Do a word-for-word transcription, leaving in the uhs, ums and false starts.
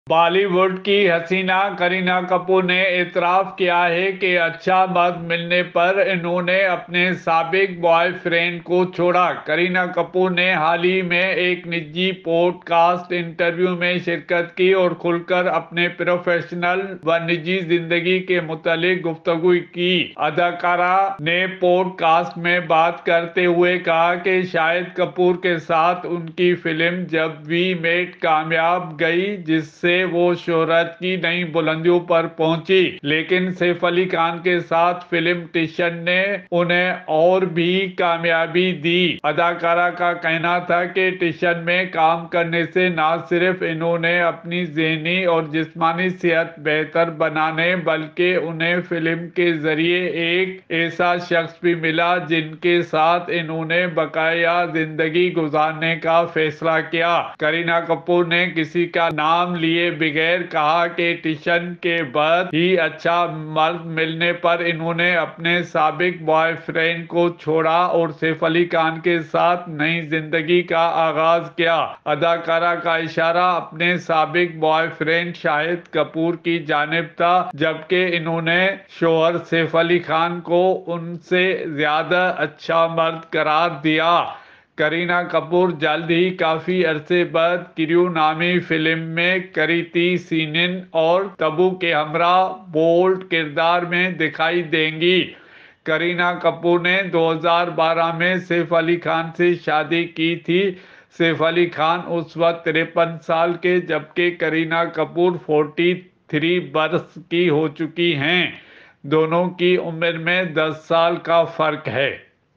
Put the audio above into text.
بالی would کی حسینہ کرینہ کپور نے اعتراف کیا ہے کہ اچھا مرد ملنے پر انہوں نے اپنے سابق بوائے فرینڈ کو چھوڑا۔ کرینہ کپور نے حال ہی میں ایک نجی پوڈ کاسٹ انٹرویو میں شرکت کی اور کھل کر اپنے پروفیشنل و نجی زندگی کے متعلق گفتگو کی۔ اداکارہ نے پوڈ کاسٹ میں بات کرتے ہوئے کہا کہ شاہد کپور کے ساتھ ان کی فلم جب وی میٹ کامیاب گئی، جس سے وہ شہرت کی نئی بلندیوں پر پہنچی، لیکن سیف علی خان کے ساتھ فلم ٹشن نے انہیں اور بھی کامیابی دی۔ اداکارہ کا کہنا تھا کہ ٹشن میں کام کرنے سے نہ صرف انہوں نے اپنی ذہنی اور جسمانی صحت بہتر بنانے بلکہ انہیں فلم کے ذریعے ایک ایسا شخص بھی ملا جن کے ساتھ انہوں نے بقیہ زندگی گزارنے کا فیصلہ کیا۔ کرینہ کپور نے کسی کا نام لیے بغیر کہا کہ ٹشن کے بعد ہی اچھا مرد ملنے پر انہوں نے اپنے سابق بوائے فرینڈ کو چھوڑا اور سیف علی خان کے ساتھ نئی زندگی کا آغاز کیا۔ اداکارہ کا اشارہ اپنے سابق بوائے فرینڈ شاہد کپور کی جانب تھا، جبکہ انہوں نے شوہر سیف علی خان کو ان سے زیادہ اچھا مرد قرار دیا۔ کرینہ کپور جلد ہی کافی عرصے بعد کریو نامی فلم میں کریتی سینن اور تبو کے ہمراہ بولڈ کردار میں دکھائی دیں گی۔ کرینہ کپور نے دو ہزار بارہ میں سیف علی خان سے شادی کی تھی۔ سیف علی خان اس وقت تریپن سال کے جبکہ کرینہ کپور فورٹی تھری برس کی ہو چکی ہیں۔ دونوں کی عمر میں دس سال کا فرق ہے۔